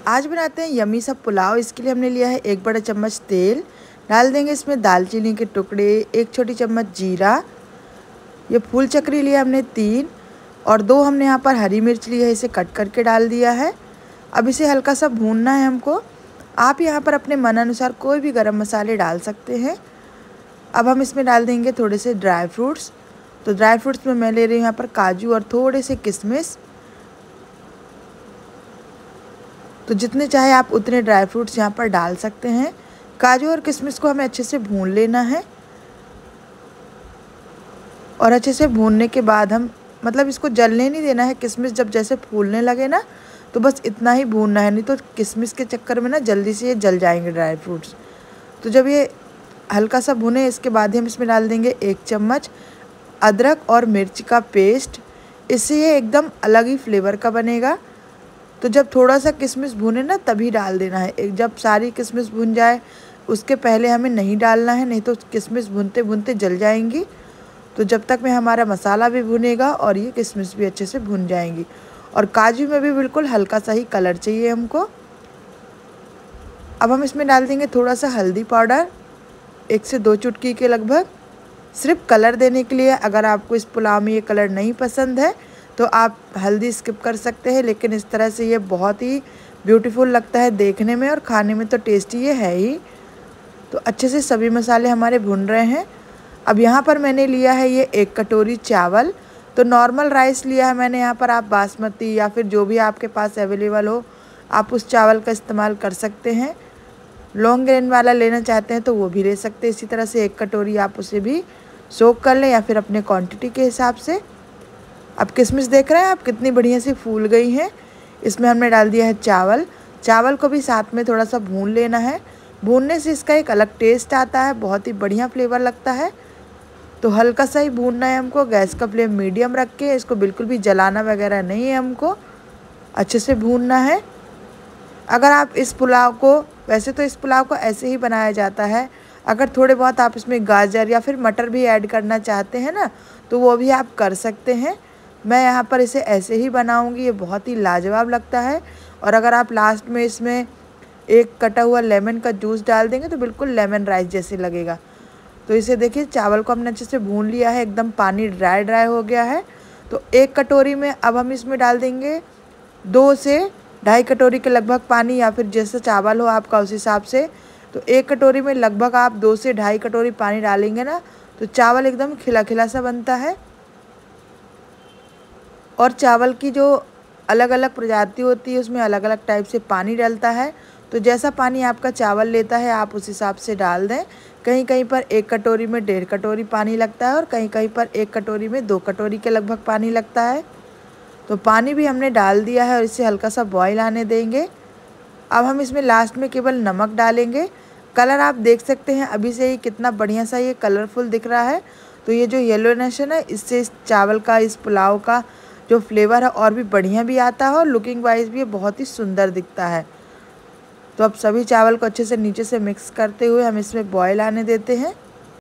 आज बनाते हैं यम्मी सा पुलाव। इसके लिए हमने लिया है 1 बड़ा चम्मच तेल, डाल देंगे इसमें दालचीनी के टुकड़े, 1 छोटी चम्मच जीरा, ये फूल चक्री लिया हमने 3 और 2 हमने यहाँ पर हरी मिर्च ली है, इसे कट करके डाल दिया है। अब इसे हल्का सा भूनना है हमको। आप यहाँ पर अपने मन अनुसार कोई भी गरम मसाले डाल सकते हैं। अब हम इसमें डाल देंगे थोड़े से ड्राई फ्रूट्स। तो ड्राई फ्रूट्स में मैं ले रही हूँ यहाँ पर काजू और थोड़े से किशमिश। तो जितने चाहे आप उतने ड्राई फ्रूट्स यहाँ पर डाल सकते हैं। काजू और किशमिश को हमें अच्छे से भून लेना है और अच्छे से भूनने के बाद हम इसको जलने नहीं देना है। किशमिश जब जैसे फूलने लगे ना तो बस इतना ही भूनना है, नहीं तो किशमिश के चक्कर में ना जल्दी से ये जल जाएंगे ड्राई फ्रूट्स। तो जब ये हल्का सा भुने इसके बाद ही हम इसमें डाल देंगे 1 चम्मच अदरक और मिर्च का पेस्ट। इससे ये एकदम अलग ही फ्लेवर का बनेगा। तो जब थोड़ा सा किशमिश भुने ना तभी डाल देना है, एक जब सारी किशमिश भुन जाए उसके पहले हमें नहीं डालना है, नहीं तो किशमिश भुनते भुनते जल जाएंगी। तो जब तक में हमारा मसाला भी भुनेगा और ये किशमिश भी अच्छे से भुन जाएंगी। और काजू में भी बिल्कुल हल्का सा ही कलर चाहिए हमको। अब हम इसमें डाल देंगे थोड़ा सा हल्दी पाउडर, 1 से 2 चुटकी के लगभग, सिर्फ कलर देने के लिए। अगर आपको इस पुलाव में ये कलर नहीं पसंद है तो आप हल्दी स्किप कर सकते हैं, लेकिन इस तरह से ये बहुत ही ब्यूटीफुल लगता है देखने में और खाने में तो टेस्टी ये है ही। तो अच्छे से सभी मसाले हमारे भुन रहे हैं। अब यहाँ पर मैंने लिया है ये 1 कटोरी चावल। तो नॉर्मल राइस लिया है मैंने यहाँ पर, आप बासमती या फिर जो भी आपके पास अवेलेबल हो आप उस चावल का इस्तेमाल कर सकते हैं। लॉन्ग ग्रेन वाला लेना चाहते हैं तो वो भी ले सकते हैं। इसी तरह से 1 कटोरी आप उसे भी सोक कर लें या फिर अपने क्वांटिटी के हिसाब से। अब किशमिश देख रहे हैं आप कितनी बढ़िया से फूल गई हैं। इसमें हमने डाल दिया है चावल। चावल को भी साथ में थोड़ा सा भून लेना है। भूनने से इसका एक अलग टेस्ट आता है, बहुत ही बढ़िया फ्लेवर लगता है। तो हल्का सा ही भूनना है हमको, गैस का फ्लेम मीडियम रख के। इसको बिल्कुल भी जलाना वगैरह नहीं है, हमको अच्छे से भूनना है। अगर आप इस पुलाव को, वैसे तो इस पुलाव को ऐसे ही बनाया जाता है, अगर थोड़े बहुत आप इसमें गाजर या फिर मटर भी ऐड करना चाहते हैं ना तो वो भी आप कर सकते हैं। मैं यहाँ पर इसे ऐसे ही बनाऊँगी, ये बहुत ही लाजवाब लगता है। और अगर आप लास्ट में इसमें एक कटा हुआ लेमन का जूस डाल देंगे तो बिल्कुल लेमन राइस जैसे लगेगा। तो इसे देखिए, चावल को हमने अच्छे से भून लिया है, एकदम पानी ड्राई ड्राई हो गया है। तो 1 कटोरी में अब हम इसमें डाल देंगे 2 से 2.5 कटोरी के लगभग पानी, या फिर जैसा चावल हो आपका उस हिसाब से। तो 1 कटोरी में लगभग आप 2 से 2.5 कटोरी पानी डालेंगे ना तो चावल एकदम खिला खिला सा बनता है। और चावल की जो अलग अलग प्रजाति होती है उसमें अलग अलग टाइप से पानी डलता है। तो जैसा पानी आपका चावल लेता है आप उस हिसाब से डाल दें। कहीं कहीं पर 1 कटोरी में 1.5 कटोरी पानी लगता है और कहीं कहीं पर 1 कटोरी में 2 कटोरी के लगभग पानी लगता है। तो पानी भी हमने डाल दिया है और इसे हल्का सा बॉईल आने देंगे। अब हम इसमें लास्ट में केवल नमक डालेंगे। कलर आप देख सकते हैं अभी से ही कितना बढ़िया सा ये कलरफुल दिख रहा है। तो ये जो येलोनेस है ना, इससे इस चावल का, इस पुलाव का जो फ्लेवर है और भी बढ़िया भी आता है और लुकिंग वाइज भी ये बहुत ही सुंदर दिखता है। तो अब सभी चावल को अच्छे से नीचे से मिक्स करते हुए हम इसमें बॉईल आने देते हैं।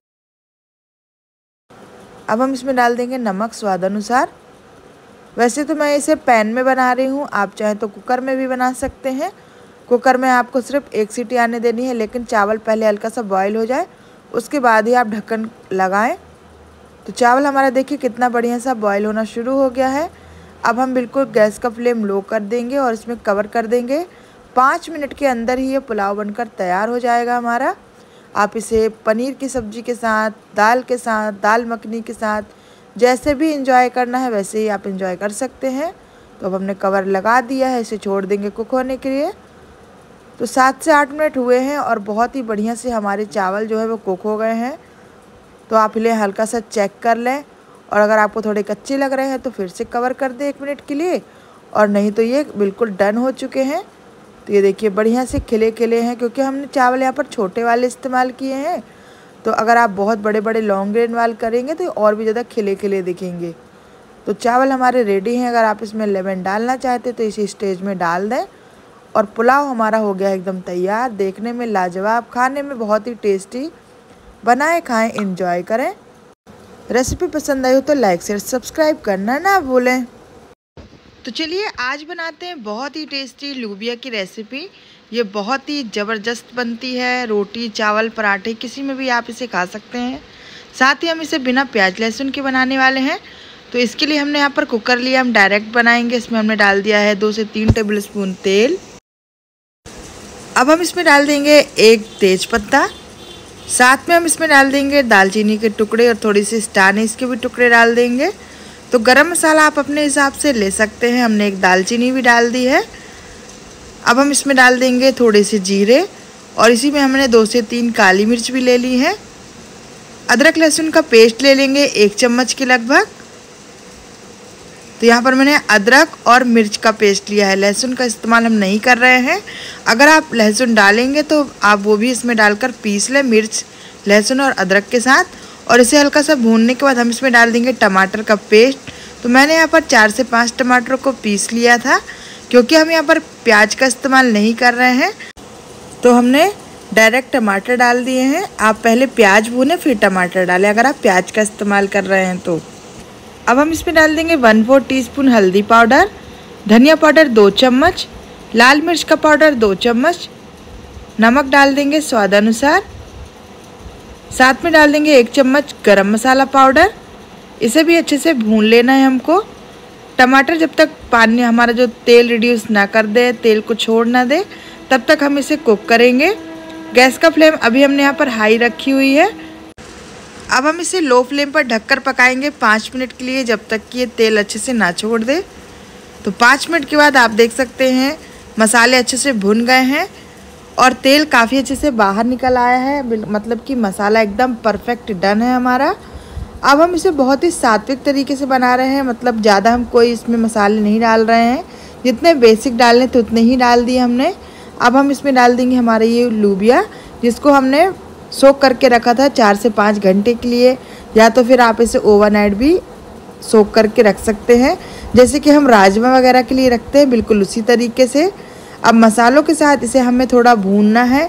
अब हम इसमें डाल देंगे नमक स्वाद अनुसार। वैसे तो मैं इसे पैन में बना रही हूँ, आप चाहें तो कुकर में भी बना सकते हैं। कुकर में आपको सिर्फ 1 सीटी आने देनी है, लेकिन चावल पहले हल्का सा बॉईल हो जाए उसके बाद ही आप ढक्कन लगाएं। तो चावल हमारा देखिए कितना बढ़िया सा बॉईल होना शुरू हो गया है। अब हम बिल्कुल गैस का फ्लेम लो कर देंगे और इसमें कवर कर देंगे। 5 मिनट के अंदर ही ये पुलाव बनकर तैयार हो जाएगा हमारा। आप इसे पनीर की सब्ज़ी के साथ, दाल के साथ, दाल मखनी के साथ, जैसे भी इंजॉय करना है वैसे ही आप इंजॉय कर सकते हैं। तो अब हमने कवर लगा दिया है, इसे छोड़ देंगे कुक होने के लिए। तो 7 से 8 मिनट हुए हैं और बहुत ही बढ़िया से हमारे चावल जो है वो कुक हो गए हैं। तो आप इन्हें हल्का सा चेक कर लें और अगर आपको थोड़े कच्चे लग रहे हैं तो फिर से कवर कर दें 1 मिनट के लिए, और नहीं तो ये बिल्कुल डन हो चुके हैं। तो ये देखिए बढ़िया से खिले खिले हैं, क्योंकि हमने चावल यहाँ पर छोटे वाले इस्तेमाल किए हैं। तो अगर आप बहुत बड़े बड़े लॉन्ग ग्रेन वाले करेंगे तो और भी ज़्यादा खिले खिले दिखेंगे। तो चावल हमारे रेडी हैं। अगर आप इसमें लेमन डालना चाहते तो इसी स्टेज में डाल दें और पुलाव हमारा हो गया एकदम तैयार। देखने में लाजवाब, खाने में बहुत ही टेस्टी। बनाएं, खाएं, एंजॉय करें। रेसिपी पसंद आई हो तो लाइक शेयर सब्सक्राइब करना ना भूलें। तो चलिए आज बनाते हैं बहुत ही टेस्टी लोबिया की रेसिपी। ये बहुत ही ज़बरदस्त बनती है, रोटी चावल पराठे किसी में भी आप इसे खा सकते हैं। साथ ही हम इसे बिना प्याज लहसुन के बनाने वाले हैं। तो इसके लिए हमने यहाँ पर कुकर लिया, हम डायरेक्ट बनाएंगे। इसमें हमने डाल दिया है 2 से 3 टेबल स्पून तेल। अब हम इसमें डाल देंगे 1 तेज़पत्ता, साथ में हम इसमें डाल देंगे दालचीनी के टुकड़े और थोड़ी सी स्टार अनीस के भी टुकड़े डाल देंगे। तो गरम मसाला आप अपने हिसाब से ले सकते हैं। हमने 1 दालचीनी भी डाल दी है। अब हम इसमें डाल देंगे थोड़े से जीरे और इसी में हमने 2 से 3 काली मिर्च भी ले ली है। अदरक लहसुन का पेस्ट ले लेंगे 1 चम्मच के लगभग। तो यहाँ पर मैंने अदरक और मिर्च का पेस्ट लिया है, लहसुन का इस्तेमाल हम नहीं कर रहे हैं। अगर आप लहसुन डालेंगे तो आप वो भी इसमें डालकर पीस लें, मिर्च लहसुन और अदरक के साथ। और इसे हल्का सा भूनने के बाद हम इसमें डाल देंगे टमाटर का पेस्ट। तो मैंने यहाँ पर 4 से 5 टमाटर को पीस लिया था, क्योंकि हम यहाँ पर प्याज का इस्तेमाल नहीं कर रहे हैं तो हमने डायरेक्ट टमाटर डाल दिए हैं। आप पहले प्याज भूनें फिर टमाटर डालें अगर आप प्याज का इस्तेमाल कर रहे हैं तो। अब हम इसमें डाल देंगे 1/4 टीस्पून हल्दी पाउडर, धनिया पाउडर 2 चम्मच, लाल मिर्च का पाउडर 2 चम्मच, नमक डाल देंगे स्वाद अनुसार। साथ में डाल देंगे 1 चम्मच गरम मसाला पाउडर। इसे भी अच्छे से भून लेना है हमको। टमाटर जब तक पानी हमारा जो तेल रिड्यूस ना कर दे, तेल को छोड़ ना दे, तब तक हम इसे कुक करेंगे। गैस का फ्लेम अभी हमने यहाँ पर हाई रखी हुई है। अब हम इसे लो फ्लेम पर ढककर पकाएंगे 5 मिनट के लिए, जब तक कि ये तेल अच्छे से ना छोड़ दे। तो 5 मिनट के बाद आप देख सकते हैं मसाले अच्छे से भुन गए हैं और तेल काफ़ी अच्छे से बाहर निकल आया है। मतलब कि मसाला एकदम परफेक्ट डन है हमारा। अब हम इसे बहुत ही सात्विक तरीके से बना रहे हैं, मतलब ज़्यादा हम कोई इसमें मसाले नहीं डाल रहे हैं। जितने बेसिक डालने थे उतने ही डाल दिए हमने। अब हम इसमें डाल देंगे हमारे ये लोबिया, जिसको हमने सोक करके रखा था 4 से 5 घंटे के लिए, या तो फिर आप इसे ओवरनाइट भी सोक करके रख सकते हैं, जैसे कि हम राजमा वगैरह के लिए रखते हैं, बिल्कुल उसी तरीके से। अब मसालों के साथ इसे हमें थोड़ा भूनना है,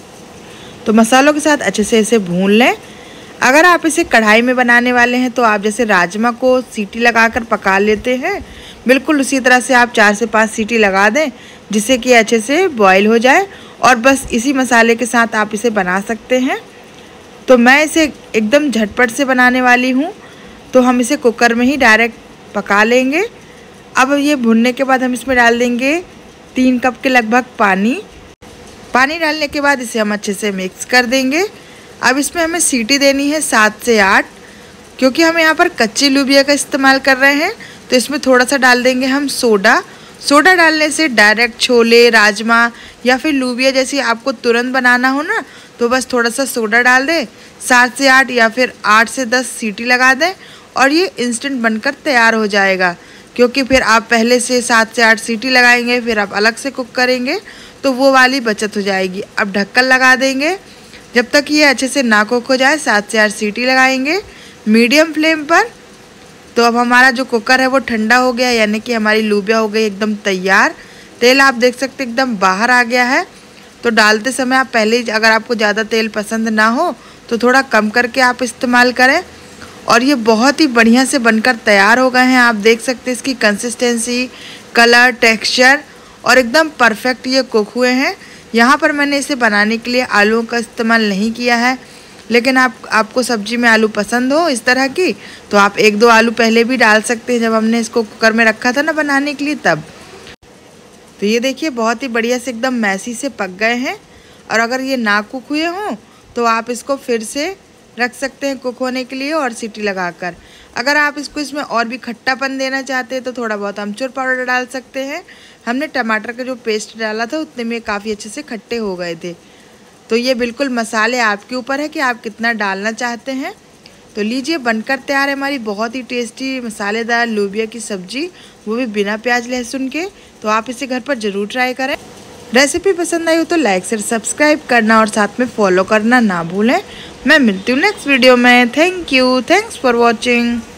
तो मसालों के साथ अच्छे से इसे भून लें। अगर आप इसे कढ़ाई में बनाने वाले हैं तो आप जैसे राजमा को सीटी लगाकर पका लेते हैं, बिल्कुल उसी तरह से आप 4 से 5 सीटी लगा दें, जिससे कि अच्छे से बॉईल हो जाए। और बस इसी मसाले के साथ आप इसे बना सकते हैं। तो मैं इसे एकदम झटपट से बनाने वाली हूँ, तो हम इसे कुकर में ही डायरेक्ट पका लेंगे। अब ये भुनने के बाद हम इसमें डाल देंगे 3 कप के लगभग पानी। पानी डालने के बाद इसे हम अच्छे से मिक्स कर देंगे। अब इसमें हमें सीटी देनी है 7 से 8, क्योंकि हम यहाँ पर कच्ची लोबिया का इस्तेमाल कर रहे हैं। तो इसमें थोड़ा सा डाल देंगे हम सोडा। सोडा डालने से डायरेक्ट छोले, राजमा या फिर लोबिया जैसी आपको तुरंत बनाना हो ना, तो बस थोड़ा सा सोडा डाल दें, 7 से 8 या फिर 8 से 10 सीटी लगा दें और ये इंस्टेंट बनकर तैयार हो जाएगा। क्योंकि फिर आप पहले से 7 से 8 सीटी लगाएंगे, फिर आप अलग से कुक करेंगे, तो वो वाली बचत हो जाएगी। अब ढक्कन लगा देंगे जब तक ये अच्छे से ना कुक हो जाए। 7 से 8 सीटी लगाएंगे मीडियम फ्लेम पर। तो अब हमारा जो कुकर है वो ठंडा हो गया, यानी कि हमारी लोबिया हो गई एकदम तैयार। तेल आप देख सकते हैं एकदम बाहर आ गया है। तो डालते समय आप पहले ही, अगर आपको ज़्यादा तेल पसंद ना हो तो थोड़ा कम करके आप इस्तेमाल करें। और ये बहुत ही बढ़िया से बनकर तैयार हो गए हैं। आप देख सकते हैं इसकी कंसिस्टेंसी, कलर, टेक्सचर और एकदम परफेक्ट ये कुक हुए हैं। यहाँ पर मैंने इसे बनाने के लिए आलूओं का इस्तेमाल नहीं किया है, लेकिन आपको सब्जी में आलू पसंद हो इस तरह की, तो आप 1-2 आलू पहले भी डाल सकते हैं, जब हमने इसको कुकर में रखा था ना बनाने के लिए तब। तो ये देखिए बहुत ही बढ़िया से एकदम मैसी से पक गए हैं। और अगर ये ना कुक हुए हों तो आप इसको फिर से रख सकते हैं कुक होने के लिए और सीटी लगाकर। अगर आप इसमें और भी खट्टापन देना चाहते हैं तो थोड़ा बहुत अमचूर पाउडर डाल सकते हैं। हमने टमाटर का जो पेस्ट डाला था उतने में काफ़ी अच्छे से खट्टे हो गए थे। तो ये बिल्कुल मसाले आपके ऊपर है कि आप कितना डालना चाहते हैं। तो लीजिए बनकर तैयार है हमारी बहुत ही टेस्टी मसालेदार लोबिया की सब्जी, वो भी बिना प्याज लहसुन के। तो आप इसे घर पर ज़रूर ट्राई करें। रेसिपी पसंद आई हो तो लाइक शेयर सब्सक्राइब करना और साथ में फॉलो करना ना भूलें। मैं मिलती हूँ नेक्स्ट वीडियो में। Thank you, thanks for watching.